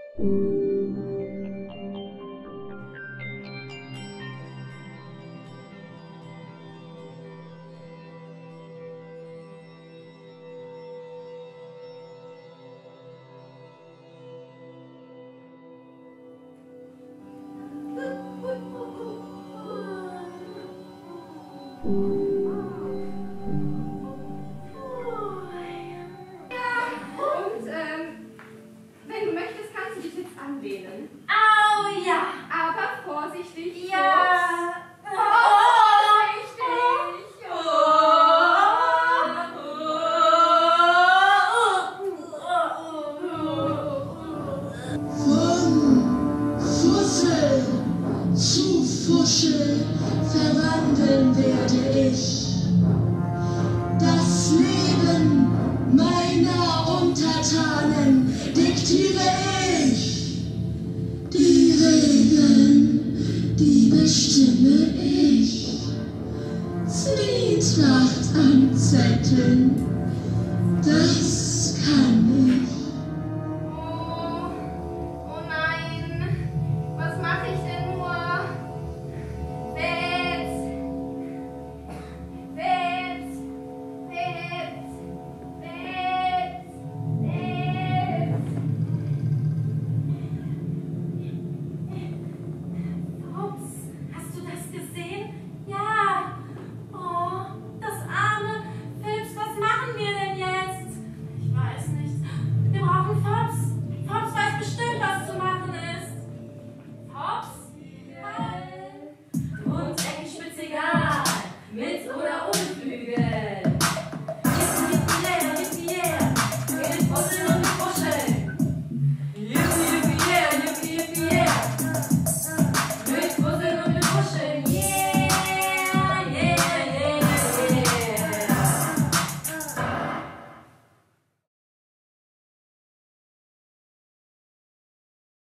Wenn du möchtest, kannst du dich jetzt anlehnen. Au, ja. Aber vorsichtig. Ja. Vorsichtig. Von Fussel zu Fuschel verwandeln werde ich das Leben meiner Untertanen, diktiere ich die Regeln, die bestimme ich. Zwietracht an Zetteln, das